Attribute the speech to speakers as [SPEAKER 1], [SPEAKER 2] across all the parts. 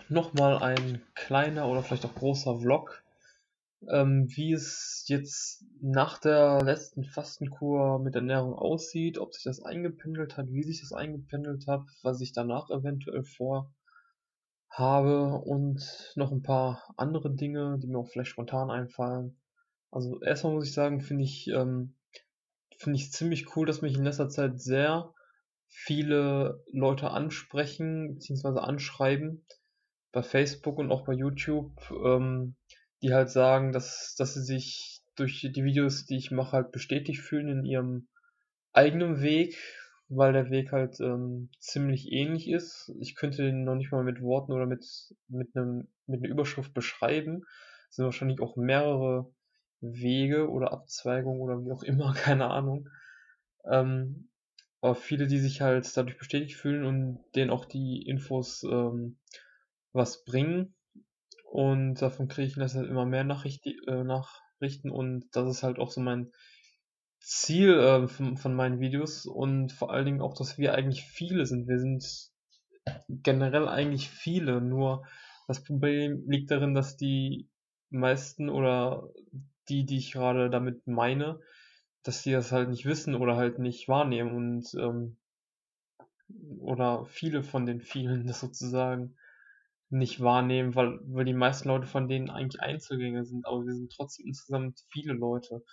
[SPEAKER 1] nochmal ein kleiner oder vielleicht auch großer Vlog, wie es jetzt nach der letzten Fastenkur mit Ernährung aussieht, ob sich das eingependelt hat, wie sich das eingependelt hat, was ich danach eventuell vorhabe und noch ein paar andere Dinge, die mir auch vielleicht spontan einfallen. Also erstmal muss ich sagen, finde ich ziemlich cool, dass mich in letzter Zeit sehr viele Leute ansprechen bzw. anschreiben bei Facebook und auch bei YouTube, die halt sagen, dass sie sich durch die Videos, die ich mache, halt bestätigt fühlen in ihrem eigenen Weg, weil der Weg halt ziemlich ähnlich ist. Ich könnte den noch nicht mal mit Worten oder mit einer Überschrift beschreiben. Es sind wahrscheinlich auch mehrere Wege oder Abzweigungen oder wie auch immer, keine Ahnung. Ähm, aber viele, die sich halt dadurch bestätigt fühlen und denen auch die Infos was bringen. Und davon kriege ich in letzter Zeit immer mehr Nachrichten und das ist halt auch so mein Ziel von meinen Videos und vor allen Dingen auch, dass wir eigentlich viele sind. Wir sind generell eigentlich viele, nur das Problem liegt darin, dass die meisten oder die ich gerade damit meine, dass die das halt nicht wissen oder halt nicht wahrnehmen und oder viele von den vielen das sozusagen nicht wahrnehmen, weil die meisten Leute von denen eigentlich Einzelgänger sind, aber wir sind trotzdem insgesamt viele Leute.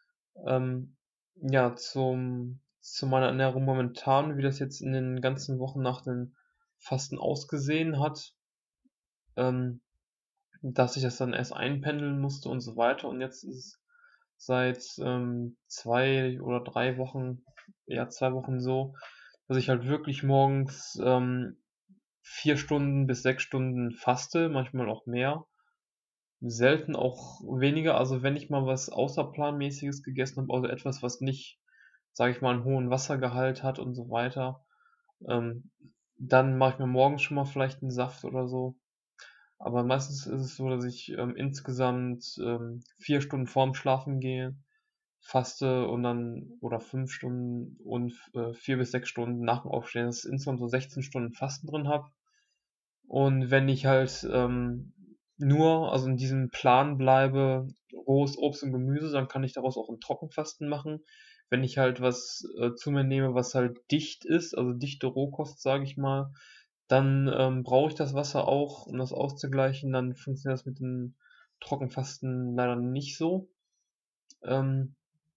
[SPEAKER 1] Ja, zu meiner Ernährung momentan, wie das jetzt in den ganzen Wochen nach dem Fasten ausgesehen hat, ähm, dass ich das dann erst einpendeln musste und so weiter. Und jetzt ist es seit 2 oder 3 Wochen, ja 2 Wochen so, dass ich halt wirklich morgens 4 Stunden bis 6 Stunden faste, manchmal auch mehr. Selten auch weniger, also wenn ich mal was außerplanmäßiges gegessen habe, also etwas, was nicht, sage ich mal, einen hohen Wassergehalt hat und so weiter, ähm, dann mache ich mir morgens schon mal vielleicht einen Saft oder so. Aber meistens ist es so, dass ich insgesamt 4 Stunden vorm Schlafen gehe, faste und dann oder 5 Stunden und 4 bis 6 Stunden nach dem Aufstehen, dass ich insgesamt so 16 Stunden Fasten drin habe. Und wenn ich halt nur, also in diesem Plan bleibe, rohes Obst und Gemüse, dann kann ich daraus auch ein Trockenfasten machen. Wenn ich halt was zu mir nehme, was halt dicht ist, also dichte Rohkost, sage ich mal, dann brauche ich das Wasser auch, um das auszugleichen. Dann funktioniert das mit dem Trockenfasten leider nicht so. Ähm,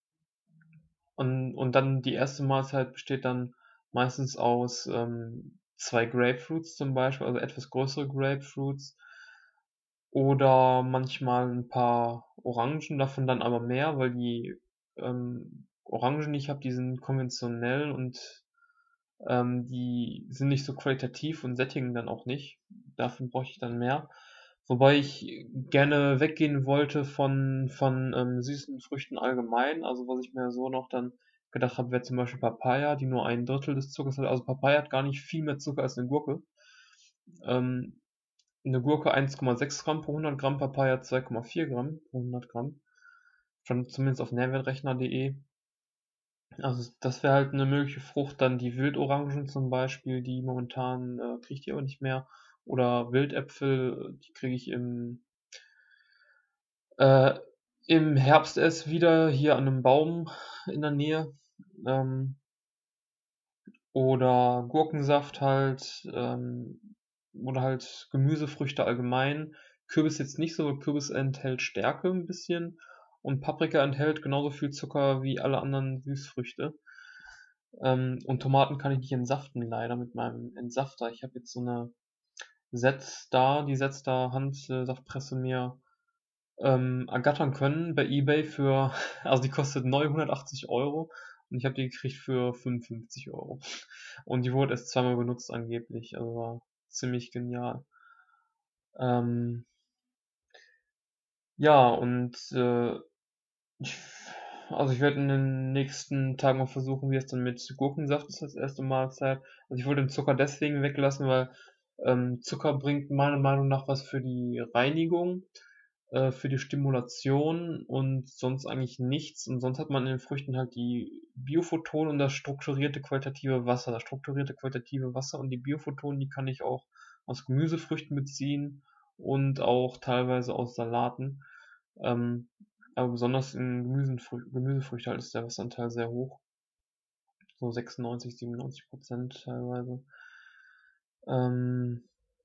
[SPEAKER 1] und dann die erste Mahlzeit besteht dann meistens aus 2 Grapefruits zum Beispiel, also etwas größere Grapefruits oder manchmal ein paar Orangen, davon dann aber mehr, weil die Orangen, die ich habe, die sind konventionell und die sind nicht so qualitativ und sättigen dann auch nicht. Davon bräuchte ich dann mehr. Wobei ich gerne weggehen wollte von süßen Früchten allgemein. Also was ich mir so noch dann gedacht habe, wäre zum Beispiel Papaya, die nur ein Drittel des Zuckers hat. Also Papaya hat gar nicht viel mehr Zucker als eine Gurke. Ähm, eine Gurke 1,6 Gramm pro 100 Gramm, Papaya 2,4 Gramm pro 100 Gramm. Schon zumindest auf nährwertrechner.de. Also das wäre halt eine mögliche Frucht. Dann die Wildorangen zum Beispiel, die momentan kriege ich die aber nicht mehr. Oder Wildäpfel, die kriege ich äh, im Herbst erst wieder hier an einem Baum in der Nähe. Ähm, oder Gurkensaft halt. Oder halt Gemüsefrüchte allgemein. Kürbis jetzt nicht so, weil Kürbis enthält Stärke ein bisschen. Und Paprika enthält genauso viel Zucker wie alle anderen Süßfrüchte. Und Tomaten kann ich nicht entsaften, leider mit meinem Entsafter. Ich habe jetzt so eine die Zstar Handsaftpresse mir ergattern können bei eBay für, also die kostet neu 180 € und ich habe die gekriegt für 55 €. Und die wurde erst zweimal benutzt angeblich, also war ziemlich genial. Ähm, ja, und ich, also ich werde in den nächsten Tagen auch versuchen, wie es dann mit Gurkensaft ist, als erste Mahlzeit. Also ich wollte den Zucker deswegen weglassen, weil Zucker bringt meiner Meinung nach was für die Reinigung, für die Stimulation und sonst eigentlich nichts. Und sonst hat man in den Früchten halt die Biophotonen und das strukturierte qualitative Wasser. Das strukturierte qualitative Wasser und die Biophotonen, die kann ich auch aus Gemüsefrüchten beziehen und auch teilweise aus Salaten. Ähm, aber besonders in Gemüsefrüchte halt ist der Wasseranteil sehr hoch, so 96, 97% teilweise. Ähm,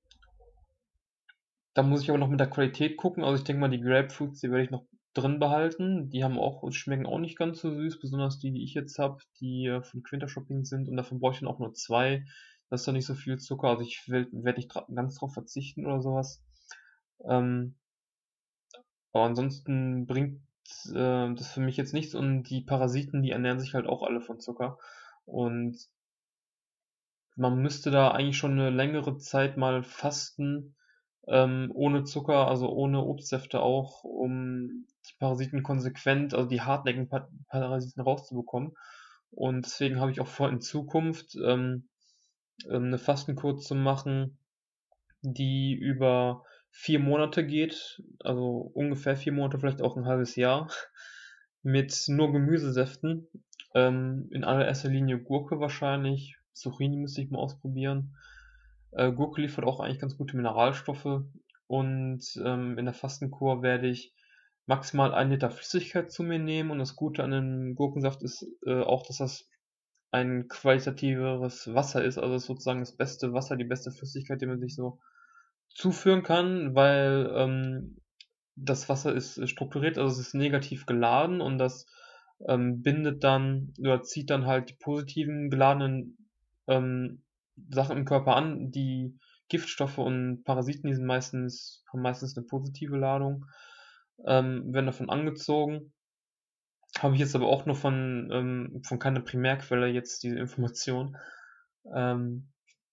[SPEAKER 1] Da muss ich aber noch mit der Qualität gucken. Also ich denke mal, die Grapefruits, die werde ich noch drin behalten. Die schmecken auch nicht ganz so süß, besonders die ich jetzt habe, die von Quinter Shopping sind. Und davon brauche ich dann auch nur zwei. Das ist doch nicht so viel Zucker. Also ich werde nicht ganz drauf verzichten oder sowas. Ähm, aber ansonsten bringt das für mich jetzt nichts. Und die Parasiten, die ernähren sich halt auch alle von Zucker. Und man müsste da eigentlich schon eine längere Zeit mal fasten, ohne Zucker, also ohne Obstsäfte auch, um die Parasiten konsequent, also die hartnäckigen Parasiten rauszubekommen. Und deswegen habe ich auch vor, in Zukunft eine Fastenkur zu machen, die über 4 Monate geht, also ungefähr 4 Monate, vielleicht auch ein halbes Jahr, mit nur Gemüsesäften. In allererster Linie Gurke wahrscheinlich. Zucchini müsste ich mal ausprobieren. Gurke liefert auch eigentlich ganz gute Mineralstoffe. Und in der Fastenkur werde ich maximal 1 Liter Flüssigkeit zu mir nehmen. Und das Gute an dem Gurkensaft ist auch, dass das ein qualitativeres Wasser ist. Also sozusagen das beste Wasser, die beste Flüssigkeit, die man sich so zuführen kann, weil das Wasser ist strukturiert, also es ist negativ geladen und das bindet dann oder zieht dann halt die positiven geladenen ähm, Sachen im Körper an. Die Giftstoffe und Parasiten, haben meistens eine positive Ladung, werden davon angezogen. Habe ich jetzt aber auch nur von keiner Primärquelle jetzt diese Information. Ähm,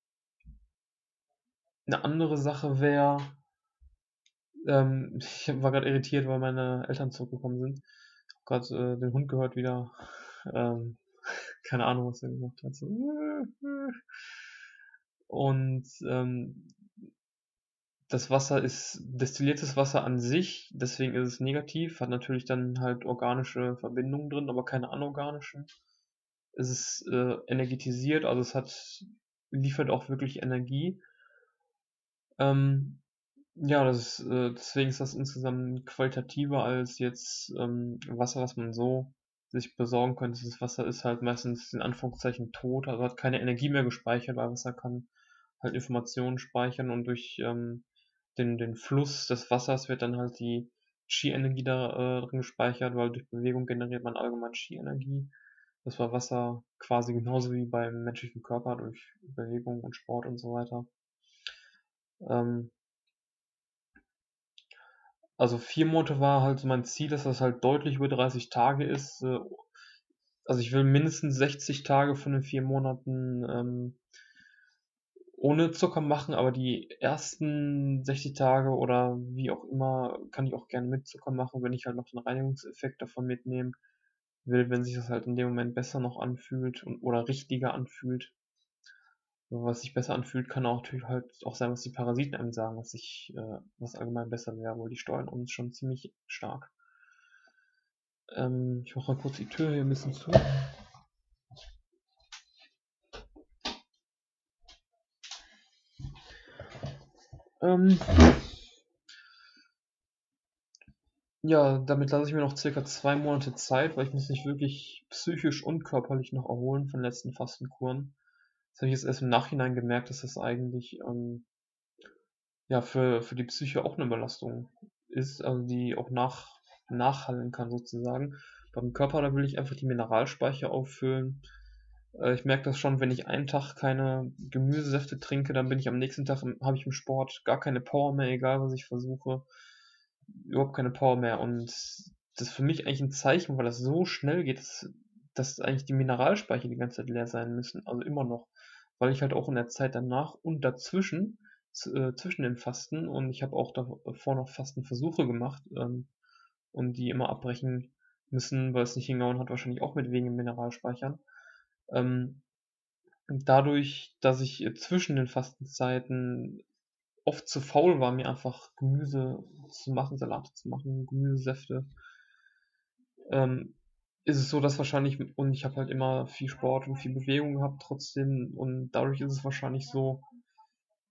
[SPEAKER 1] eine andere Sache wäre, ich war gerade irritiert, weil meine Eltern zurückgekommen sind. Hab gerade den Hund gehört wieder. Ähm, keine Ahnung, was er gemacht hat. So. Und das Wasser ist destilliertes Wasser an sich, deswegen ist es negativ, hat natürlich dann halt organische Verbindungen drin, aber keine anorganischen. Es ist energetisiert, also liefert auch wirklich Energie. Ähm, Ja, deswegen ist das insgesamt qualitativer als jetzt Wasser, was man so sich besorgen könnte. Das Wasser ist halt meistens in Anführungszeichen tot, also hat keine Energie mehr gespeichert, weil Wasser kann halt Informationen speichern und durch den Fluss des Wassers wird dann halt die Qi-Energie da drin gespeichert, weil durch Bewegung generiert man allgemein Qi-Energie. Das war Wasser quasi genauso wie beim menschlichen Körper durch Bewegung und Sport und so weiter. Ähm, Also 4 Monate war halt so mein Ziel, dass das halt deutlich über 30 Tage ist. Also ich will mindestens 60 Tage von den 4 Monaten ohne Zucker machen, aber die ersten 60 Tage oder wie auch immer kann ich auch gerne mit Zucker machen, wenn ich halt noch den Reinigungseffekt davon mitnehmen will, wenn sich das halt in dem Moment besser noch anfühlt oder richtiger anfühlt. Was sich besser anfühlt, kann auch natürlich halt auch sein, was die Parasiten einem sagen, was allgemein besser wäre, weil die steuern uns schon ziemlich stark. Ich mache mal kurz die Tür hier ein bisschen zu. Ähm, ja, damit lasse ich mir noch circa 2 Monate Zeit, weil ich muss mich wirklich psychisch und körperlich noch erholen von den letzten Fastenkuren. Das habe ich jetzt erst im Nachhinein gemerkt, dass das eigentlich ja für die Psyche auch eine Belastung ist, also die auch nachhallen kann sozusagen. Beim Körper, da will ich einfach die Mineralspeicher auffüllen. Ich merke das schon, wenn ich einen Tag keine Gemüsesäfte trinke, dann bin ich am nächsten Tag, habe ich im Sport gar keine Power mehr, egal was ich versuche. Überhaupt keine Power mehr. Und das ist für mich eigentlich ein Zeichen, weil das so schnell geht, dass eigentlich die Mineralspeicher die ganze Zeit leer sein müssen. Also immer noch. Weil ich halt auch in der Zeit danach und dazwischen, zwischen den Fasten, und ich habe auch davor noch Fastenversuche gemacht, und die immer abbrechen müssen, weil es nicht hingehauen hat, wahrscheinlich auch mit wenigen Mineralspeichern. Ähm, Dadurch, dass ich zwischen den Fastenzeiten oft zu faul war, mir einfach Gemüse zu machen, Salate zu machen, Gemüsesäfte, ähm, ist es so, dass wahrscheinlich, und ich habe halt immer viel Sport und viel Bewegung gehabt trotzdem, und dadurch ist es wahrscheinlich so,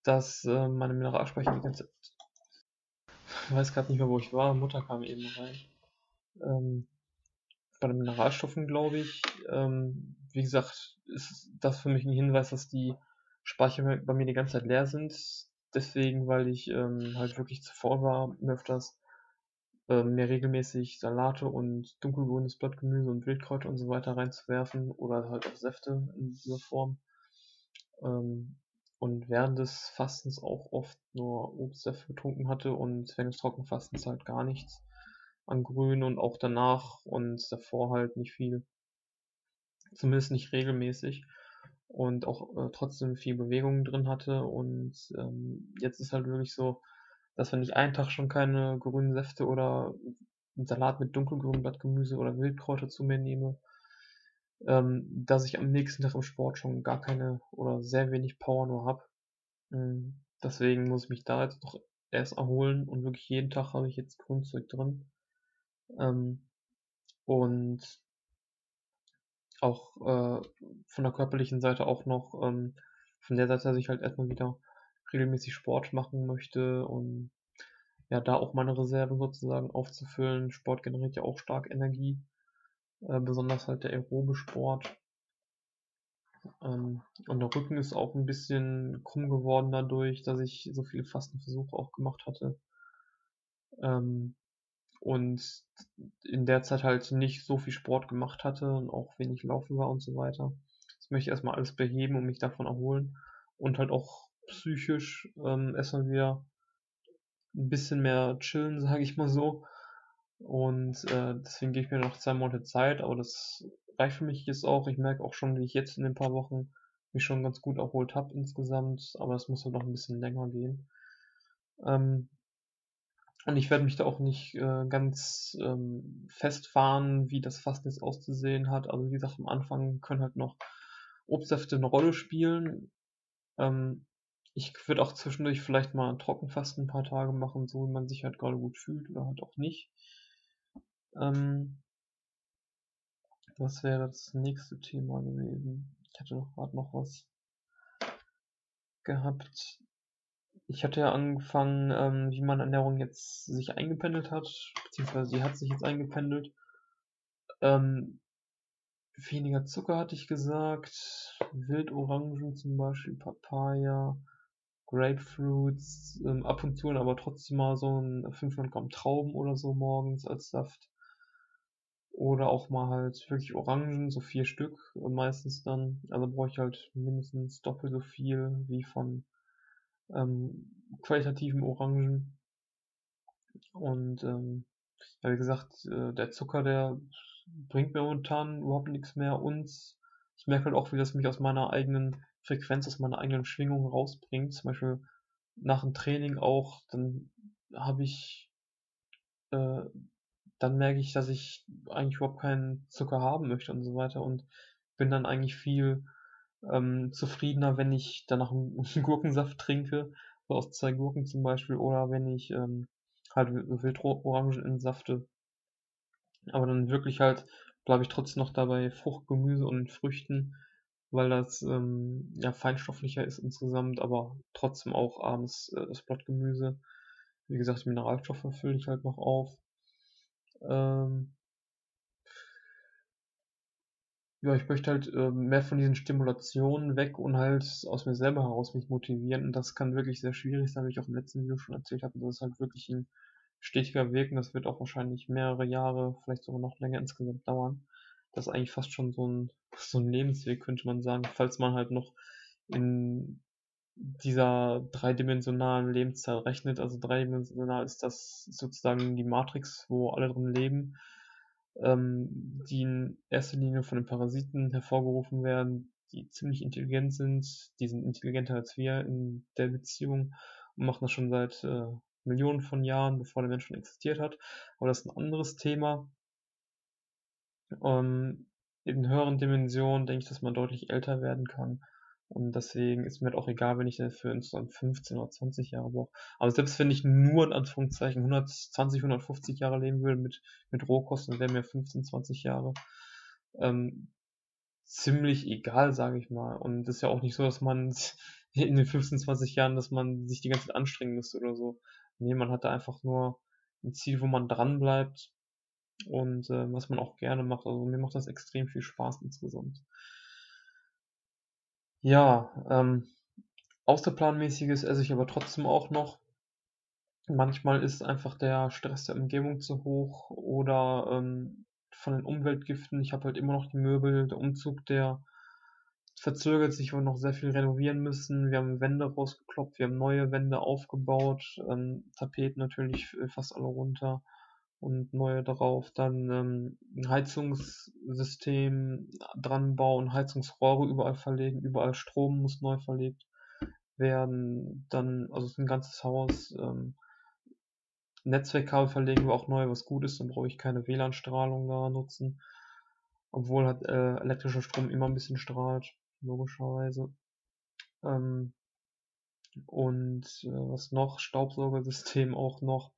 [SPEAKER 1] dass meine Mineralspeicher die ganze Zeit, ich weiß gerade nicht mehr, wo ich war, Mutter kam eben rein. Ähm, bei den Mineralstoffen, glaube ich, wie gesagt, ist das für mich ein Hinweis, dass die Speicher bei mir die ganze Zeit leer sind. Deswegen, weil ich halt wirklich zuvor war, mir öfters mir regelmäßig Salate und dunkelgrünes Blattgemüse und Wildkräuter und so weiter reinzuwerfen oder halt auch Säfte in dieser Form. Ähm, und während des Fastens auch oft nur Obstsäfte getrunken hatte und während des Trockenfastens halt gar nichts an Grün und auch danach und davor halt nicht viel, zumindest nicht regelmäßig und auch trotzdem viel Bewegung drin hatte und jetzt ist halt wirklich so, dass wenn ich einen Tag schon keine grünen Säfte oder einen Salat mit dunkelgrünem Blattgemüse oder Wildkräuter zu mir nehme, dass ich am nächsten Tag im Sport schon gar keine oder sehr wenig Power nur habe. Deswegen muss ich mich da jetzt noch erst erholen und wirklich jeden Tag habe ich jetzt Grünzeug drin. Ähm, und auch von der körperlichen Seite auch noch von der Seite, dass ich halt erstmal wieder regelmäßig Sport machen möchte und ja, da auch meine Reserven sozusagen aufzufüllen. Sport generiert ja auch stark Energie, besonders halt der aerobe Sport. Und der Rücken ist auch ein bisschen krumm geworden dadurch, dass ich so viele Fastenversuche auch gemacht hatte. Ähm, und in der Zeit halt nicht so viel Sport gemacht hatte und auch wenig laufen war und so weiter. Das möchte ich erstmal alles beheben und mich davon erholen und halt auch psychisch erstmal wieder ein bisschen mehr chillen, sage ich mal so. Und deswegen gebe ich mir noch 2 Monate Zeit, aber das reicht für mich jetzt auch. Ich merke auch schon, wie ich jetzt in den paar Wochen mich schon ganz gut erholt habe insgesamt, aber es muss halt noch ein bisschen länger gehen. Ähm, und ich werde mich da auch nicht ganz festfahren, wie das Fasten jetzt auszusehen hat. Also wie gesagt, am Anfang können halt noch Obstsäfte eine Rolle spielen. Ähm, ich würde auch zwischendurch vielleicht mal Trockenfasten ein paar Tage machen, so wie man sich halt gerade gut fühlt oder halt auch nicht. Ähm, Was wäre das nächste Thema gewesen? Ich hatte doch gerade noch was gehabt. Ich hatte ja angefangen, wie meine Ernährung jetzt sich eingependelt hat, beziehungsweise sie hat sich jetzt eingependelt. Ähm, weniger Zucker hatte ich gesagt, Wildorangen zum Beispiel, Papaya, Grapefruits, ab und zu aber trotzdem mal so ein 500 Gramm Trauben oder so morgens als Saft. Oder auch mal halt wirklich Orangen, so 4 Stück meistens dann. Also brauche ich halt mindestens doppelt so viel wie von qualitativen Orangen. Und ja, wie gesagt, der Zucker, der bringt mir momentan überhaupt nichts mehr. Und ich merke halt auch, wie das mich aus meiner eigenen Frequenz, aus meiner eigenen Schwingung rausbringt. Zum Beispiel nach dem Training auch, dann habe ich äh, dann merke ich, dass ich eigentlich überhaupt keinen Zucker haben möchte und so weiter und bin dann eigentlich viel zufriedener, wenn ich danach einen Gurkensaft trinke, so aus 2 Gurken zum Beispiel, oder wenn ich halt Wildorangen entsafte. Aber dann wirklich halt bleibe ich trotzdem noch dabei Frucht, Gemüse und Früchten, weil das ja feinstofflicher ist insgesamt, aber trotzdem auch abends das Blattgemüse. Wie gesagt, die Mineralstoffe fülle ich halt noch auf. Ähm, Ja, ich möchte halt mehr von diesen Stimulationen weg und halt aus mir selber heraus mich motivieren. Und das kann wirklich sehr schwierig sein, wie ich auch im letzten Video schon erzählt habe. Und das ist halt wirklich ein stetiger Weg und das wird auch wahrscheinlich mehrere Jahre, vielleicht sogar noch länger insgesamt dauern. Das ist eigentlich fast schon so ein Lebensweg, könnte man sagen, falls man halt noch in dieser dreidimensionalen Lebenszeit rechnet. Also dreidimensional ist das sozusagen die Matrix, wo alle drin leben, die in erster Linie von den Parasiten hervorgerufen werden, die ziemlich intelligent sind. Die sind intelligenter als wir in der Beziehung und machen das schon seit Millionen von Jahren, bevor der Mensch schon existiert hat. Aber das ist ein anderes Thema. In höheren Dimensionen denke ich, dass man deutlich älter werden kann. Und deswegen ist mir halt auch egal, wenn ich dafür insgesamt 15 oder 20 Jahre brauche. Aber selbst wenn ich nur in Anführungszeichen 120, 150 Jahre leben würde mit Rohkost, dann wären mir 15, 20 Jahre ähm, ziemlich egal, sage ich mal. Und es ist ja auch nicht so, dass man in den 15, 20 Jahren, dass man sich die ganze Zeit anstrengen müsste oder so. Nee, man hatte einfach nur ein Ziel, wo man dran bleibt und was man auch gerne macht. Also mir macht das extrem viel Spaß insgesamt. Ja, außerplanmäßiges esse ich aber trotzdem auch noch. Manchmal ist einfach der Stress der Umgebung zu hoch oder von den Umweltgiften. Ich habe halt immer noch die Möbel, der Umzug, der verzögert sich, weil wir noch sehr viel renovieren müssen. Wir haben Wände rausgekloppt, wir haben neue Wände aufgebaut, Tapeten natürlich fast alle runter und neue drauf. Dann ein Heizungssystem dran bauen, Heizungsrohre überall verlegen, überall Strom muss neu verlegt werden. Dann, also es ist ein ganzes Haus. Netzwerkkabel verlegen wir auch neu, was gut ist, dann brauche ich keine WLAN-Strahlung da nutzen. Obwohl halt elektrischer Strom immer ein bisschen strahlt, logischerweise. Ähm, und was noch? Staubsaugersystem auch noch.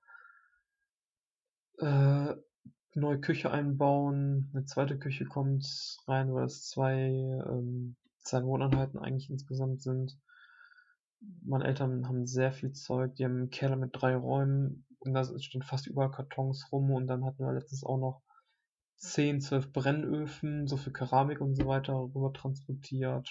[SPEAKER 1] Äh, Neue Küche einbauen. Eine zweite Küche kommt rein, weil es zwei Wohneinheiten eigentlich insgesamt sind. Meine Eltern haben sehr viel Zeug. Die haben einen Keller mit 3 Räumen und da stehen fast überall Kartons rum. Und dann hatten wir letztens auch noch 10, 12 Brennöfen, so für Keramik und so weiter rüber transportiert,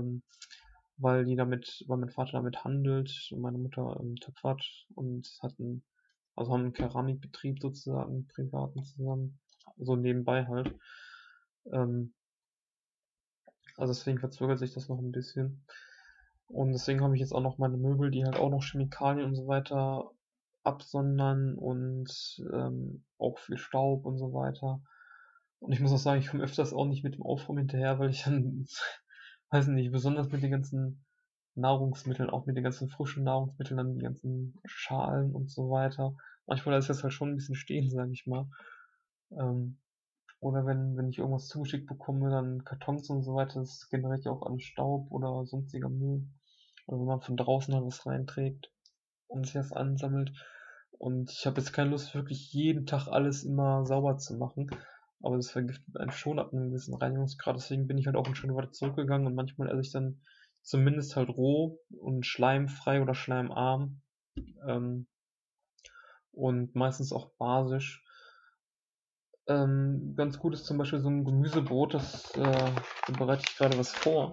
[SPEAKER 1] weil mein Vater damit handelt und meine Mutter töpfert und also haben einen Keramikbetrieb sozusagen, einen privaten zusammen, so nebenbei halt. Ähm, also deswegen verzögert sich das noch ein bisschen. Und deswegen habe ich jetzt auch noch meine Möbel, die halt auch noch Chemikalien und so weiter absondern und auch viel Staub und so weiter. Und ich muss auch sagen, ich komme öfters auch nicht mit dem Aufräumen hinterher, weil ich dann, weiß nicht, besonders mit den ganzen Nahrungsmitteln, auch mit den ganzen frischen Nahrungsmitteln, dann die ganzen Schalen und so weiter. Manchmal ist das halt schon ein bisschen stehen, sage ich mal. Ähm, oder wenn ich irgendwas zugeschickt bekomme, dann Kartons und so weiter, das generiert ja auch alles Staub oder sonstiger Müll. Oder wenn man von draußen halt was reinträgt und sich das ansammelt. Und ich habe jetzt keine Lust, wirklich jeden Tag alles immer sauber zu machen. Aber das vergiftet einen schon ab einem gewissen Reinigungsgrad. Deswegen bin ich halt auch einen Schritt weiter zurückgegangen und manchmal esse ich dann zumindest halt roh und schleimfrei oder schleimarm. Ähm, und meistens auch basisch. Ganz gut ist zum Beispiel so ein Gemüsebrot, da bereite ich gerade was vor.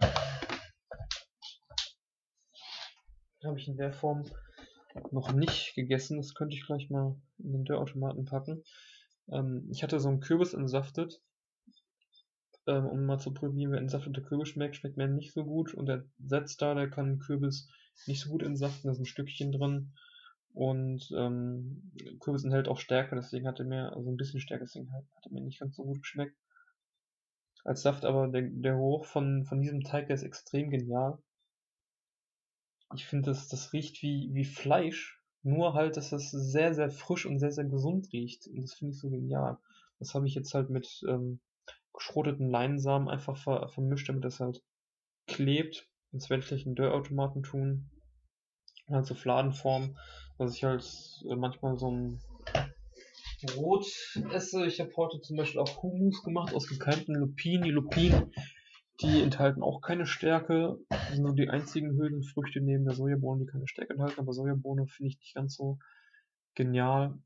[SPEAKER 1] Habe ich in der Form noch nicht gegessen. Das könnte ich gleich mal in den Dörrautomaten packen. Ich hatte so einen Kürbis entsaftet, um mal zu probieren, wie entsafteter Kürbis schmeckt. Schmeckt mir nicht so gut. Und der Setzer, der kann Kürbis nicht so gut entsaften. Da sind Stückchen drin. Und Kürbis enthält auch Stärke, deswegen hatte mir, also ein bisschen Stärke, deswegen hatte mir nicht ganz so gut geschmeckt als Saft. Aber der Geruch von diesem Teig, der ist extrem genial. Ich finde, das riecht wie Fleisch, nur halt, dass das sehr, sehr frisch und sehr, sehr gesund riecht. Und das finde ich so genial. Das habe ich jetzt halt mit geschroteten Leinsamen einfach vermischt, damit das halt klebt. Das werde ich gleich in den Dörrautomaten tun. Und halt so Fladenform, dass ich halt manchmal so ein Brot esse. Ich habe heute zum Beispiel auch Hummus gemacht aus gekeimten Lupinen. Die Lupinen, die enthalten auch keine Stärke. Das sind nur die einzigen Hülsenfrüchte neben der Sojabohne, die keine Stärke enthalten. Aber Sojabohne finde ich nicht ganz so genial.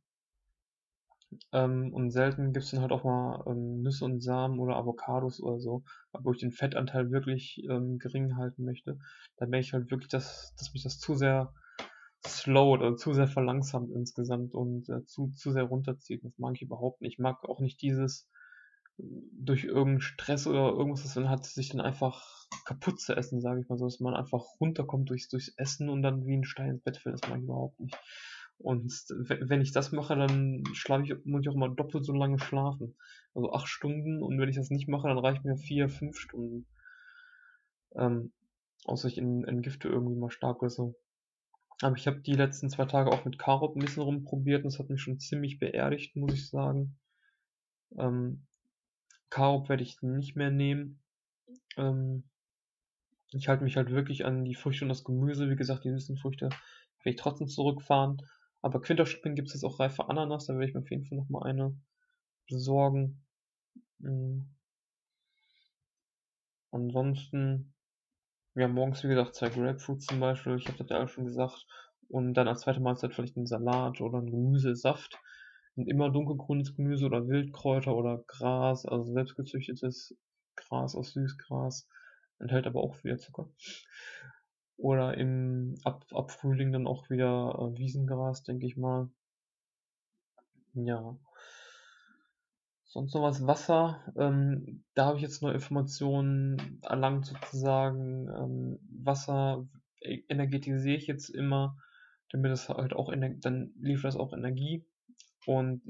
[SPEAKER 1] Und selten gibt es dann halt auch mal Nüsse und Samen oder Avocados oder so. Aber wo ich den Fettanteil wirklich gering halten möchte, dann merke ich halt wirklich, dass mich das zu sehr slowed oder zu sehr verlangsamt insgesamt und zu sehr runterzieht. Das mag ich überhaupt nicht. Ich mag auch nicht dieses durch irgendeinen Stress oder irgendwas, was man hat, sich dann einfach kaputt zu essen, sage ich mal so, dass man einfach runterkommt durchs Essen und dann wie ein Stein ins Bett fällt. Das mag ich überhaupt nicht. Und wenn ich das mache, dann muss ich auch immer doppelt so lange schlafen. Also 8 Stunden, und wenn ich das nicht mache, dann reicht mir 4, 5 Stunden. Ähm, Außer ich entgifte irgendwie mal stark oder so. Aber ich habe die letzten 2 Tage auch mit Karotten ein bisschen rumprobiert und das hat mich schon ziemlich beerdigt, muss ich sagen. Ähm, Karob werde ich nicht mehr nehmen. Ähm, Ich halte mich halt wirklich an die Früchte und das Gemüse. Wie gesagt, die süßen Früchte werde ich trotzdem zurückfahren. Aber Quinterschippen gibt es jetzt auch reife Ananas, da werde ich mir auf jeden Fall nochmal eine besorgen. Mhm. Ansonsten Ja, morgens, wie gesagt, 2 Grapefruits zum Beispiel, ich habe das ja alles schon gesagt. Und dann als zweite Mahlzeit vielleicht einen Salat oder einen Gemüsesaft. Und immer dunkelgrünes Gemüse oder Wildkräuter oder Gras, also selbstgezüchtetes Gras aus Süßgras, enthält aber auch wieder Zucker. Oder ab Frühling dann auch wieder Wiesengras, denke ich mal. Ja. Sonst noch was Wasser. Da habe ich jetzt neue Informationen erlangt sozusagen. Wasser energetisiere ich jetzt immer, damit es halt auch dann liefert das auch Energie. Und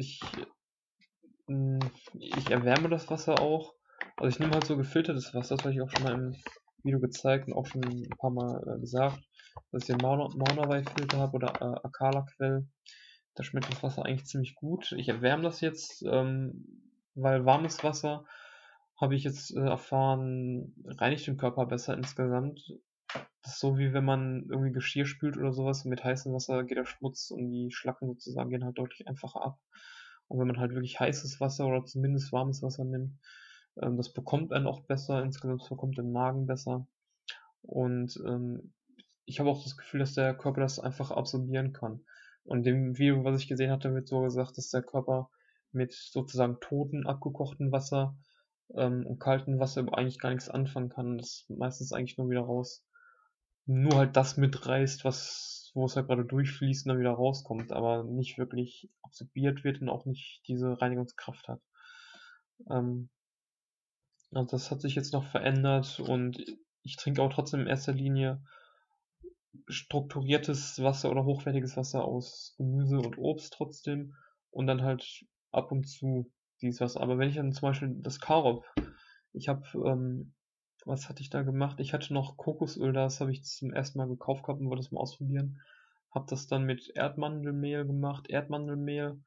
[SPEAKER 1] ich erwärme das Wasser auch. Also ich nehme halt so gefiltertes Wasser, das habe ich auch schon mal im Video gezeigt und auch schon ein paar Mal gesagt, dass ich den Maunaway-Filter habe oder Akala-Quell. Da schmeckt das Wasser eigentlich ziemlich gut. Ich erwärme das jetzt, weil warmes Wasser, habe ich jetzt erfahren, reinigt den Körper besser insgesamt. Das ist so wie wenn man irgendwie Geschirr spült oder sowas. Mit heißem Wasser geht der Schmutz und die Schlacken sozusagen gehen halt deutlich einfacher ab. Und wenn man halt wirklich heißes Wasser oder zumindest warmes Wasser nimmt, das bekommt einen auch besser, insgesamt bekommt den Magen besser. Und ich habe auch das Gefühl, dass der Körper das einfach absorbieren kann. Und dem Video, was ich gesehen hatte, wird so gesagt, dass der Körper mit sozusagen toten, abgekochten Wasser und kaltem Wasser eigentlich gar nichts anfangen kann. Das meistens eigentlich nur wieder raus. Nur halt das mitreißt, wo es halt gerade durchfließt und dann wieder rauskommt, aber nicht wirklich absorbiert wird und auch nicht diese Reinigungskraft hat. Ähm, also das hat sich jetzt noch verändert und ich trinke auch trotzdem in erster Linie strukturiertes Wasser oder hochwertiges Wasser aus Gemüse und Obst trotzdem und dann halt ab und zu dieses Wasser. Aber wenn ich dann zum Beispiel das Karob, ich habe, was hatte ich da gemacht? Ich hatte noch Kokosöl, das habe ich zum ersten Mal gekauft gehabt und wollte das mal ausprobieren. Habe das dann mit Erdmandelmehl gemacht. Erdmandelmehl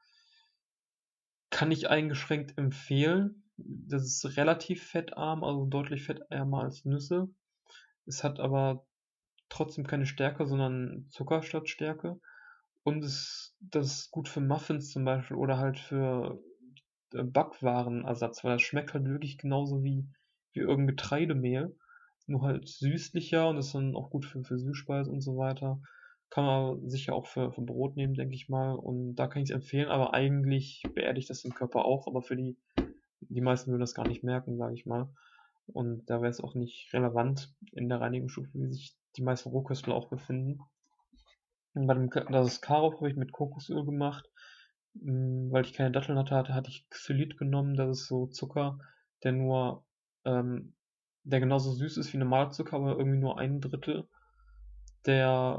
[SPEAKER 1] kann ich eingeschränkt empfehlen. Das ist relativ fettarm, also deutlich fettärmer als Nüsse. Es hat aber trotzdem keine Stärke, sondern Zucker statt Stärke. Und das ist gut für Muffins zum Beispiel oder halt für Backwarenersatz, weil das schmeckt halt wirklich genauso wie irgendein Getreidemehl. Nur halt süßlicher und ist dann auch gut für Süßspeise und so weiter. Kann man sicher auch für Brot nehmen, denke ich mal. Und da kann ich es empfehlen, aber eigentlich beerdigt das den Körper auch, aber für die meisten würden das gar nicht merken, sage ich mal. Und da wäre es auch nicht relevant in der Reinigungsstufe, wie sich die meisten Rohköstler auch befinden. Und das Karob habe ich mit Kokosöl gemacht. Weil ich keine Datteln hatte ich Xylit genommen. Das ist so Zucker, der nur, ähm, der genauso süß ist wie normaler Zucker, aber irgendwie nur ein Drittel. Der,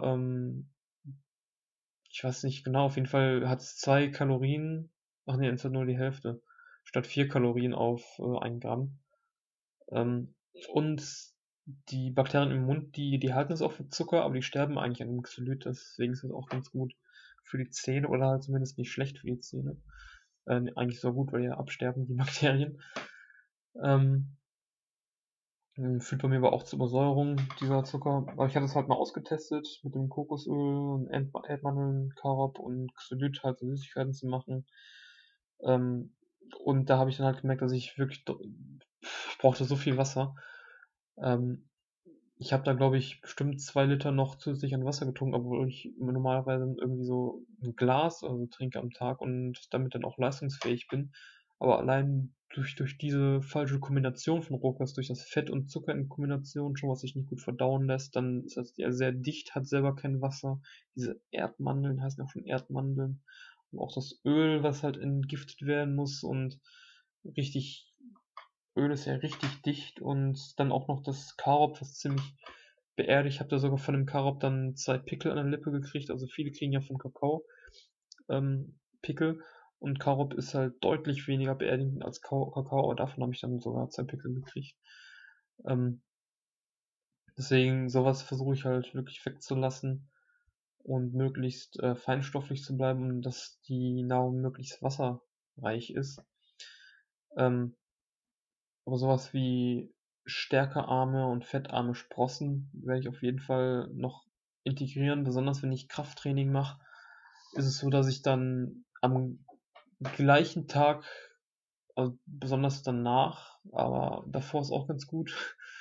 [SPEAKER 1] ich weiß nicht genau, auf jeden Fall hat es 2 Kalorien. Ach nee, es hat nur die Hälfte. Statt 4 Kalorien auf 1 Gramm. Ähm, und die Bakterien im Mund, die halten es auch für Zucker, aber die sterben eigentlich an dem Xylit. Deswegen ist es auch ganz gut für die Zähne oder halt zumindest nicht schlecht für die Zähne. Eigentlich so gut, weil die ja absterben, die Bakterien. Ähm, Führt bei mir aber auch zur Übersäuerung dieser Zucker. Aber ich hatte es halt mal ausgetestet, mit dem Kokosöl und Erdmandeln, Karob und Xylit halt so Süßigkeiten zu machen. Ähm, und da habe ich dann halt gemerkt, dass ich wirklich, ich brauchte so viel Wasser. Ähm, Ich habe da, glaube ich, bestimmt 2 Liter noch zusätzlich an Wasser getrunken, obwohl ich normalerweise irgendwie so ein Glas also trinke am Tag und damit dann auch leistungsfähig bin. Aber allein durch diese falsche Kombination von Rohkost, durch das Fett und Zucker in Kombination, schon was sich nicht gut verdauen lässt, dann ist das ja sehr dicht, hat selber kein Wasser. Diese Erdmandeln heißen auch schon Erdmandeln. Und auch das Öl, was halt entgiftet werden muss und richtig Öl ist ja richtig dicht und dann auch noch das Karob, was ziemlich beerdigt. Ich habe da sogar von dem Karob dann 2 Pickel an der Lippe gekriegt. Also viele kriegen ja vom Kakao Pickel und Karob ist halt deutlich weniger beerdigend als Kakao, aber davon habe ich dann sogar 2 Pickel gekriegt. Ähm, Deswegen sowas versuche ich halt wirklich wegzulassen und möglichst feinstofflich zu bleiben und dass die Nahrung möglichst wasserreich ist. Ähm, Aber sowas wie stärkearme und fettarme Sprossen werde ich auf jeden Fall noch integrieren. Besonders wenn ich Krafttraining mache, ist es so, dass ich dann am gleichen Tag, also besonders danach, aber davor ist auch ganz gut,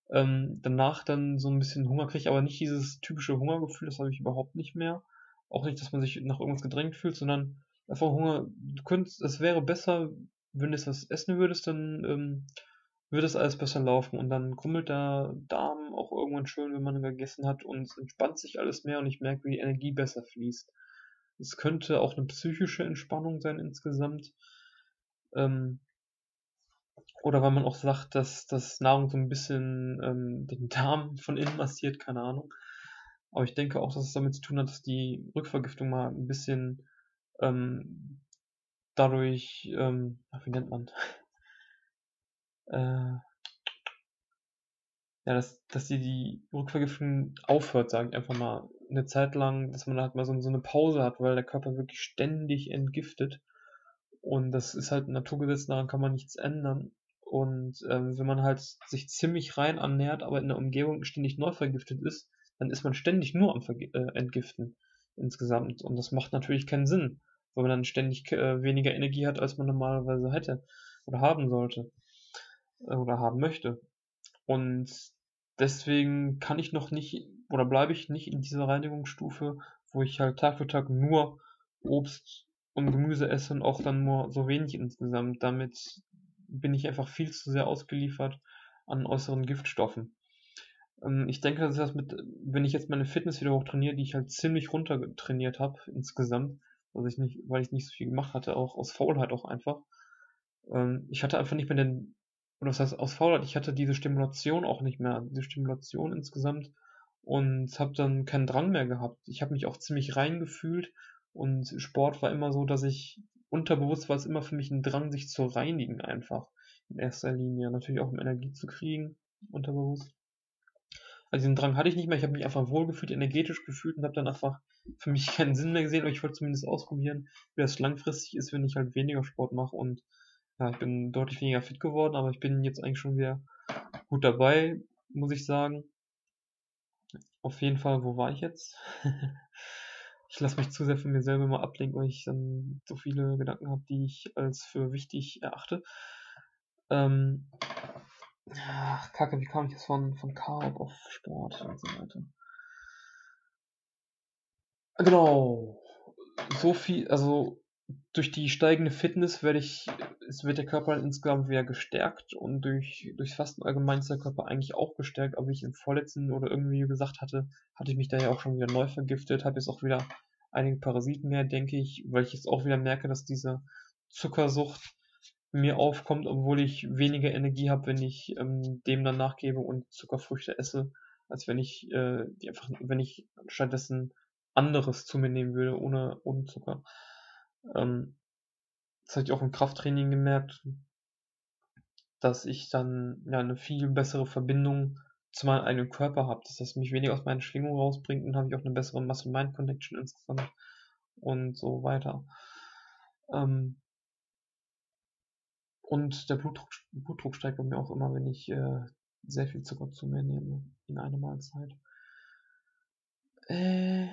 [SPEAKER 1] danach dann so ein bisschen Hunger kriege, aber nicht dieses typische Hungergefühl, das habe ich überhaupt nicht mehr. Auch nicht, dass man sich nach irgendwas gedrängt fühlt, sondern einfach Hunger. Es wäre besser, wenn du jetzt was essen würdest, dann würde es alles besser laufen und dann grummelt der Darm auch irgendwann schön, wenn man gegessen hat und es entspannt sich alles mehr und ich merke, wie die Energie besser fließt. Es könnte auch eine psychische Entspannung sein insgesamt. Ähm, oder weil man auch sagt, dass Nahrung so ein bisschen den Darm von innen massiert, keine Ahnung. Aber ich denke auch, dass es damit zu tun hat, dass die Rückvergiftung mal ein bisschen ähm, dadurch, wie nennt man, äh, ja, dass die Rückvergiftung aufhört, sage ich einfach mal, eine Zeit lang, dass man halt mal so eine Pause hat, weil der Körper wirklich ständig entgiftet. Und das ist halt ein Naturgesetz, daran kann man nichts ändern. Und wenn man halt sich ziemlich rein ernährt, aber in der Umgebung ständig neu vergiftet ist, dann ist man ständig nur am Entgiften insgesamt. Und das macht natürlich keinen Sinn, weil man dann ständig weniger Energie hat, als man normalerweise hätte oder haben sollte oder haben möchte. Und deswegen kann ich noch nicht oder bleibe ich nicht in dieser Reinigungsstufe, wo ich halt Tag für Tag nur Obst und Gemüse esse und auch dann nur so wenig insgesamt. Damit bin ich einfach viel zu sehr ausgeliefert an äußeren Giftstoffen. Ich denke, dass das wenn ich jetzt meine Fitness wieder hochtrainiere, die ich halt ziemlich runter trainiert habe insgesamt, weil ich nicht so viel gemacht hatte, auch aus Faulheit auch einfach, ich hatte einfach nicht mehr oder was heißt aus Faulheit, ich hatte diese Stimulation auch nicht mehr, diese Stimulation insgesamt und habe dann keinen Drang mehr gehabt. Ich habe mich auch ziemlich rein gefühlt und Sport war immer so, dass ich unterbewusst war es immer für mich ein Drang, sich zu reinigen einfach. In erster Linie. Natürlich auch um Energie zu kriegen, unterbewusst. Also diesen Drang hatte ich nicht mehr, ich habe mich einfach wohlgefühlt, energetisch gefühlt und habe dann einfach für mich keinen Sinn mehr gesehen, aber ich wollte zumindest ausprobieren, wie das langfristig ist, wenn ich halt weniger Sport mache und ja, ich bin deutlich weniger fit geworden, aber ich bin jetzt eigentlich schon wieder gut dabei, muss ich sagen. Auf jeden Fall, wo war ich jetzt? Ich lasse mich zu sehr von mir selber mal ablenken, weil ich dann so viele Gedanken habe, die ich als für wichtig erachte. Ähm, ach, Kacke, wie kam ich jetzt von Carb auf Sport und so weiter? Genau. So viel, also durch die steigende Fitness wird der Körper insgesamt wieder gestärkt und durchs Fasten allgemein ist der Körper eigentlich auch gestärkt, aber wie ich im vorletzten oder irgendwie gesagt hatte, hatte ich mich da ja auch schon wieder neu vergiftet, habe jetzt auch wieder einige Parasiten mehr, denke ich, weil ich jetzt auch wieder merke, dass diese Zuckersucht mir aufkommt, obwohl ich weniger Energie habe, wenn ich dem dann nachgebe und Zuckerfrüchte esse, als wenn ich stattdessen anderes zu mir nehmen würde, ohne Zucker. Ähm, Das habe ich auch im Krafttraining gemerkt, dass ich dann ja eine viel bessere Verbindung zu meinem eigenen Körper habe, dass das mich weniger aus meinen Schwingungen rausbringt und habe ich auch eine bessere Muscle-Mind-Connection insgesamt und so weiter. Ähm, und der Blutdruck steigt bei mir auch immer, wenn ich sehr viel Zucker zu mir nehme in einer Mahlzeit. Äh,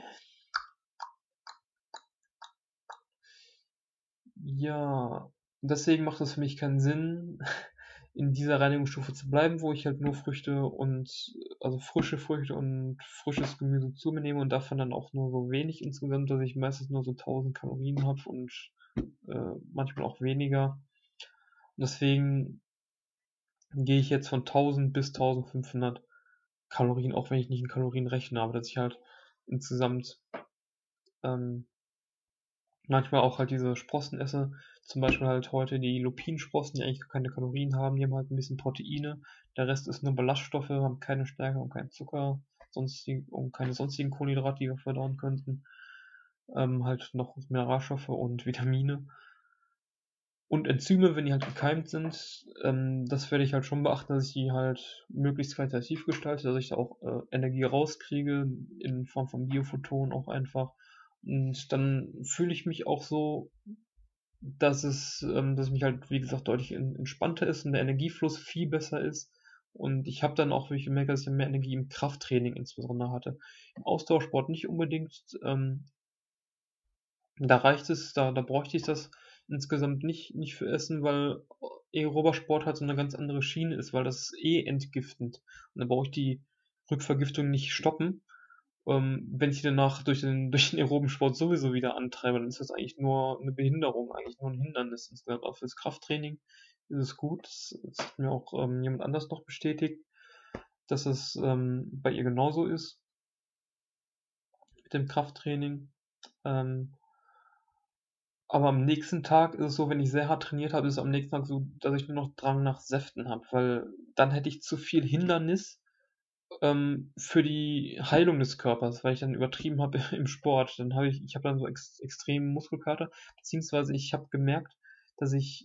[SPEAKER 1] Ja, deswegen macht es für mich keinen Sinn, in dieser Reinigungsstufe zu bleiben, wo ich halt nur also frische Früchte und frisches Gemüse zu mir nehme und davon dann auch nur so wenig insgesamt, dass ich meistens nur so 1000 Kalorien habe und manchmal auch weniger. Deswegen gehe ich jetzt von 1000 bis 1500 Kalorien, auch wenn ich nicht in Kalorien rechne, aber dass ich halt insgesamt ähm, manchmal auch halt diese Sprossen esse. Zum Beispiel halt heute die Lupinsprossen, die eigentlich gar keine Kalorien haben. Die haben halt ein bisschen Proteine. Der Rest ist nur Ballaststoffe, haben keine Stärke und keinen Zucker und keine sonstigen Kohlenhydrate, die wir verdauen könnten. Halt noch Mineralstoffe und Vitamine. Und Enzyme, wenn die halt gekeimt sind, das werde ich halt schon beachten, dass ich die halt möglichst qualitativ gestalte, dass ich da auch Energie rauskriege, in Form von Biophotonen auch einfach. Und dann fühle ich mich auch so, dass es mich halt, wie gesagt, deutlich entspannter ist und der Energiefluss viel besser ist. Und ich habe dann auch wirklich gemerkt, dass ich mehr Energie im Krafttraining insbesondere hatte. Im Ausdauersport nicht unbedingt. Da bräuchte ich das insgesamt nicht für Essen, weil aerober Sport halt so eine ganz andere Schiene ist, weil das ist eh entgiftend. Und dann brauche ich die Rückvergiftung nicht stoppen. Wenn ich die danach durch den aeroben Sport sowieso wieder antreibe, dann ist das eigentlich nur eine Behinderung, eigentlich nur ein Hindernis. Insgesamt auch fürs Krafttraining ist es gut. Das hat mir auch jemand anders noch bestätigt, dass es bei ihr genauso ist mit dem Krafttraining. Ähm, aber am nächsten Tag ist es so, wenn ich sehr hart trainiert habe, ist es am nächsten Tag so, dass ich nur noch Drang nach Säften habe, weil dann hätte ich zu viel Hindernis für die Heilung des Körpers, weil ich dann übertrieben habe im Sport. Ich habe dann so extremen Muskelkater, beziehungsweise dass ich,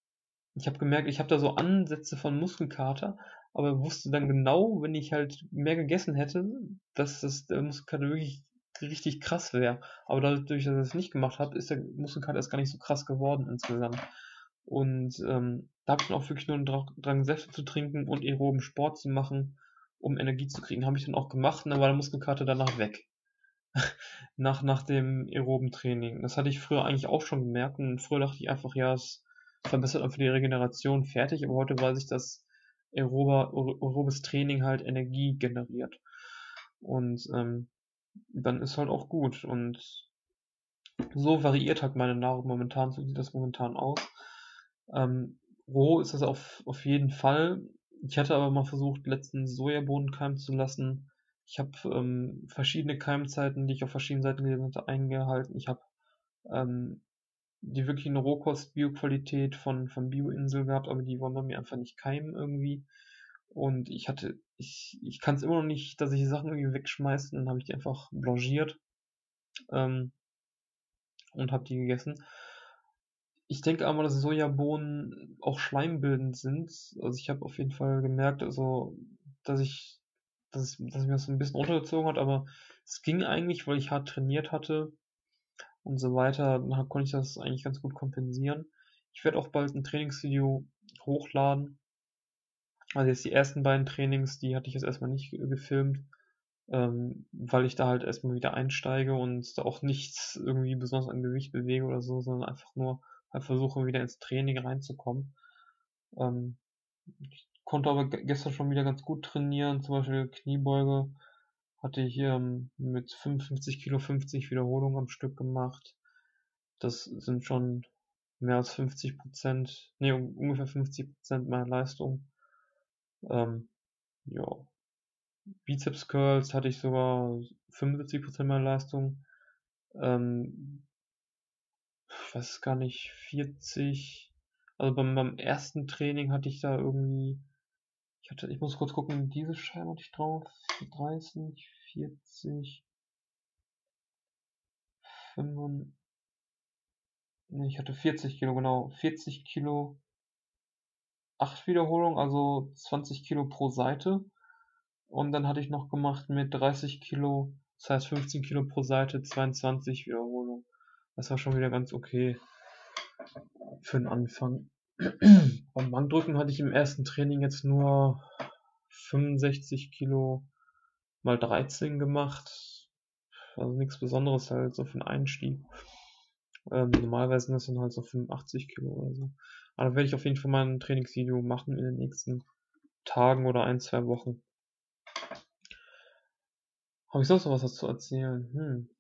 [SPEAKER 1] ich habe da so Ansätze von Muskelkater, aber wusste dann genau, wenn ich halt mehr gegessen hätte, dass der Muskelkater wirklich richtig krass wäre. Aber dadurch, dass ich das nicht gemacht habe, ist der Muskelkater erst gar nicht so krass geworden insgesamt. Und da habe ich dann auch wirklich nur einen Drang, Säfte zu trinken und aeroben Sport zu machen, um Energie zu kriegen. Habe ich dann auch gemacht und dann war der Muskelkater danach weg. Nach dem aeroben Training. Das hatte ich früher eigentlich auch schon gemerkt und früher dachte ich einfach, ja, es verbessert einfach die Regeneration fertig, aber heute weiß ich, dass aerobes Training halt Energie generiert. Und dann ist halt auch gut. Und so variiert halt meine Nahrung momentan, so sieht das momentan aus. Roh ist das auf jeden Fall. Ich hatte aber mal versucht, letztens Sojabohnen keimen zu lassen. Ich habe verschiedene Keimzeiten, die ich auf verschiedenen Seiten gelesen hatte, eingehalten. Ich habe ähm, die wirklich eine Rohkost-Bio-Qualität von Bio-Insel gehabt, aber die wollen bei mir einfach nicht keimen irgendwie. Und ich kann es immer noch nicht, dass ich die Sachen irgendwie wegschmeiße, dann habe ich die einfach blanchiert ähm, und habe die gegessen. Ich denke aber, dass Sojabohnen auch schleimbildend sind. Also ich habe auf jeden Fall gemerkt, also dass ich, dass mir das so ein bisschen runtergezogen hat, aber es ging eigentlich, weil ich hart trainiert hatte und so weiter. Dann konnte ich das eigentlich ganz gut kompensieren. Ich werde auch bald ein Trainingsvideo hochladen. Also jetzt die ersten beiden Trainings, die hatte ich jetzt erstmal nicht gefilmt, weil ich da halt erstmal wieder einsteige und da auch nichts irgendwie besonders an Gewicht bewege oder so, sondern einfach nur halt versuche wieder ins Training reinzukommen. Ähm, Ich konnte aber gestern schon wieder ganz gut trainieren, zum Beispiel Kniebeuge hatte ich mit 55 Kilo 50 Wiederholungen am Stück gemacht. Das sind schon mehr als 50%, nee, ungefähr 50% meiner Leistung. Ähm, ja, Bizeps Curls hatte ich sogar 75% meiner Leistung. Ähm, ich weiß gar nicht, 40. Also beim ersten Training hatte ich da irgendwie, ich muss kurz gucken, diese Scheibe hatte ich drauf. 30, 40, 5, nee, ich hatte 40 Kilo, genau. 40 Kilo, 8 Wiederholungen, also 20 Kilo pro Seite. Und dann hatte ich noch gemacht mit 30 Kilo, das heißt 15 Kilo pro Seite, 22 Wiederholungen. Das war schon wieder ganz okay für den Anfang. Beim Bankdrücken hatte ich im ersten Training jetzt nur 65 Kilo mal 13 gemacht. Also nichts Besonderes halt so für den Einstieg. Normalerweise sind das dann halt so 85 Kilo oder so. Aber da werde ich auf jeden Fall mal ein Trainingsvideo machen in den nächsten Tagen oder ein, zwei Wochen. Habe ich sonst noch was dazu erzählen?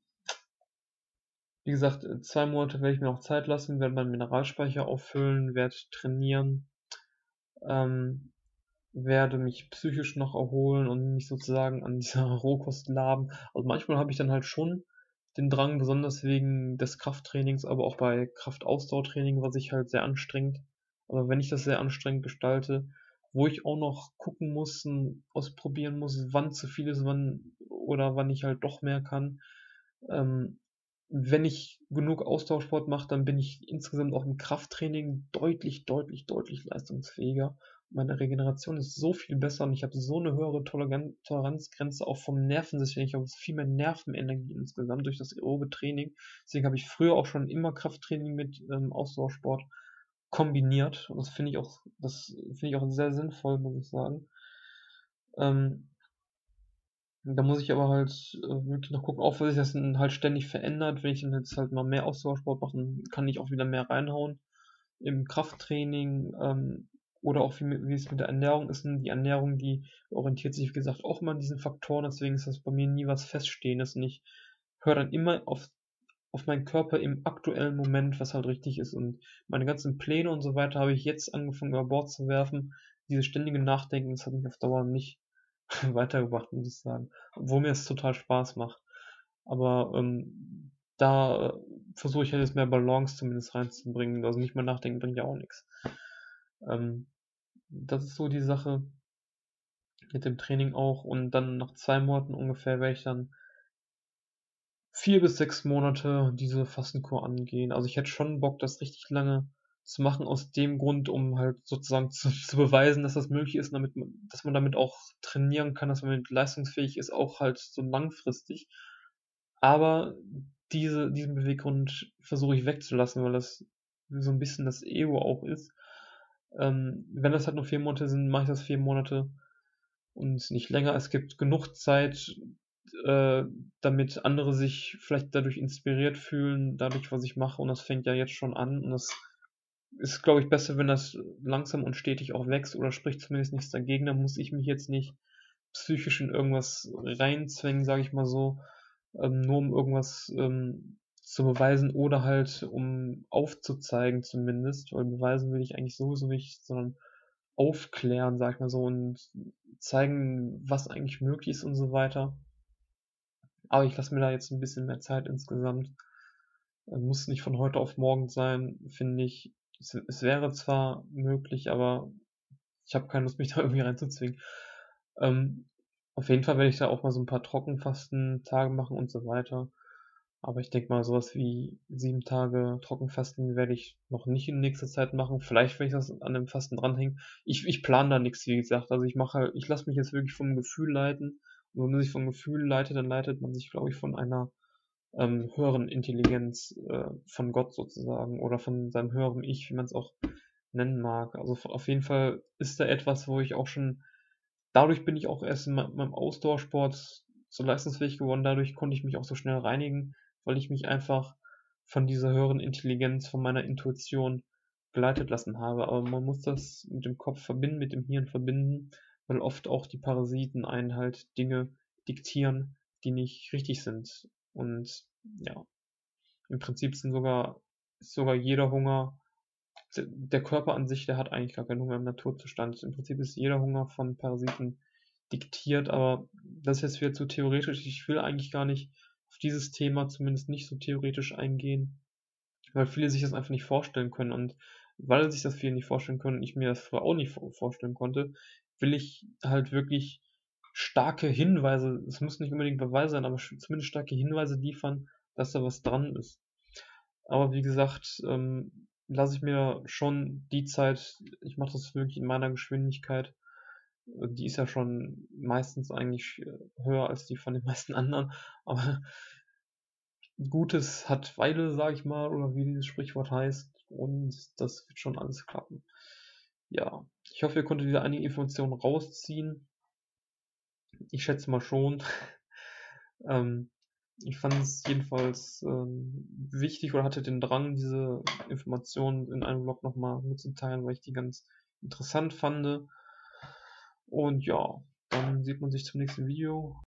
[SPEAKER 1] Wie gesagt, 2 Monate werde ich mir noch Zeit lassen, werde meinen Mineralspeicher auffüllen, werde trainieren, ähm, werde mich psychisch noch erholen und mich sozusagen an dieser Rohkost laben. Also manchmal habe ich dann halt schon den Drang, besonders wegen des Krafttrainings, aber auch bei Kraftausdauertraining, was ich halt sehr anstrengend, aber wenn ich das sehr anstrengend gestalte, wo ich auch noch gucken muss und ausprobieren muss, wann zu viel ist, wann oder wann ich halt doch mehr kann. Ähm, Wenn ich genug Ausdauersport mache, dann bin ich insgesamt auch im Krafttraining deutlich leistungsfähiger. Meine Regeneration ist so viel besser und ich habe so eine höhere Toleranzgrenze auch vom Nervensystem. Ich habe viel mehr Nervenenergie insgesamt durch das aerobe Training. Deswegen habe ich früher auch schon immer Krafttraining mit Ausdauersport kombiniert. Und das finde ich auch sehr sinnvoll, muss ich sagen. Ähm, Da muss ich aber halt wirklich noch gucken, auch weil sich das dann halt ständig verändert. Wenn ich dann jetzt halt mal mehr Ausdauersport mache, dann kann ich auch wieder mehr reinhauen. im Krafttraining, oder auch wie es mit der Ernährung ist. Und die Ernährung, die orientiert sich, wie gesagt, auch immer an diesen Faktoren, deswegen ist das bei mir nie was Feststehendes und ich höre dann immer auf meinen Körper im aktuellen Moment, was halt richtig ist. Und meine ganzen Pläne und so weiter habe ich jetzt angefangen über Bord zu werfen. Dieses ständige Nachdenken, das hat mich auf Dauer nicht weitergebracht, muss ich sagen. Obwohl mir es total Spaß macht. Aber da versuche ich halt jetzt mehr Balance zumindest reinzubringen. Also nicht mehr nachdenken bringt ja auch nichts. Das ist so die Sache mit dem Training auch. Und dann nach 2 Monaten ungefähr werde ich dann 4 bis 6 Monate diese Fastenkur angehen. Also ich hätte schon Bock, das richtig lange zu machen, aus dem Grund, um halt sozusagen zu beweisen, dass das möglich ist, dass man damit auch trainieren kann, dass man damit leistungsfähig ist, auch halt so langfristig. Aber diesen Beweggrund versuche ich wegzulassen, weil das so ein bisschen das Ego auch ist. Wenn das halt nur 4 Monate sind, mache ich das 4 Monate und nicht länger. Es gibt genug Zeit, äh, damit andere sich vielleicht dadurch inspiriert fühlen, dadurch, was ich mache. Und das fängt ja jetzt schon an. Und das ist, glaube ich, besser, wenn das langsam und stetig auch wächst oder spricht zumindest nichts dagegen. Da muss ich mich jetzt nicht psychisch in irgendwas reinzwängen, sage ich mal so, nur um irgendwas zu beweisen oder halt um aufzuzeigen zumindest, weil beweisen will ich eigentlich sowieso nicht, sondern aufklären, sag ich mal so, und zeigen, was eigentlich möglich ist und so weiter. Aber ich lasse mir da jetzt ein bisschen mehr Zeit insgesamt. Muss nicht von heute auf morgen sein, finde ich. Es wäre zwar möglich, aber ich habe keine Lust, mich da irgendwie reinzuzwingen. Ähm, auf jeden Fall werde ich da auch mal so ein paar Trockenfasten-Tage machen und so weiter. Aber ich denke mal, sowas wie 7 Tage Trockenfasten werde ich noch nicht in nächster Zeit machen. Vielleicht, wenn ich das an dem Fasten dranhänge. Ich plane da nichts, wie gesagt. Also ich lasse mich jetzt wirklich vom Gefühl leiten. Und wenn man sich vom Gefühl leitet, dann leitet man sich, glaube ich, von einer höheren Intelligenz, von Gott sozusagen oder von seinem höheren Ich, wie man es auch nennen mag. Also auf jeden Fall ist da etwas, wo ich auch schon, dadurch bin ich auch erst in meinem Ausdauersport so leistungsfähig geworden, dadurch konnte ich mich auch so schnell reinigen, weil ich mich einfach von dieser höheren Intelligenz, von meiner Intuition geleitet lassen habe. Aber man muss das mit dem Kopf verbinden, mit dem Hirn verbinden, weil oft auch die Parasiten einen halt Dinge diktieren, die nicht richtig sind. Und ja, im Prinzip ist sogar jeder Hunger, der Körper an sich, der hat eigentlich gar keinen Hunger im Naturzustand. Im Prinzip ist jeder Hunger von Parasiten diktiert, aber das ist jetzt wieder zu theoretisch. Ich will eigentlich gar nicht auf dieses Thema zumindest nicht so theoretisch eingehen, weil viele sich das einfach nicht vorstellen können. Und weil sich das viele nicht vorstellen können und ich mir das früher auch nicht vorstellen konnte, will ich halt wirklich starke Hinweise, es müssen nicht unbedingt Beweise sein, aber zumindest starke Hinweise liefern, dass da was dran ist. Aber wie gesagt, lasse ich mir schon die Zeit, ich mache das wirklich in meiner Geschwindigkeit. Die ist ja schon meistens eigentlich höher als die von den meisten anderen. Aber Gutes hat Weile, sage ich mal, oder wie dieses Sprichwort heißt. Und das wird schon alles klappen. Ja, ich hoffe, ihr konntet wieder einige Informationen rausziehen. Ich schätze mal schon. ähm, Ich fand es jedenfalls wichtig oder hatte den Drang, diese Informationen in einem Blog nochmal mitzuteilen, weil ich die ganz interessant fand. Und ja, dann sieht man sich zum nächsten Video.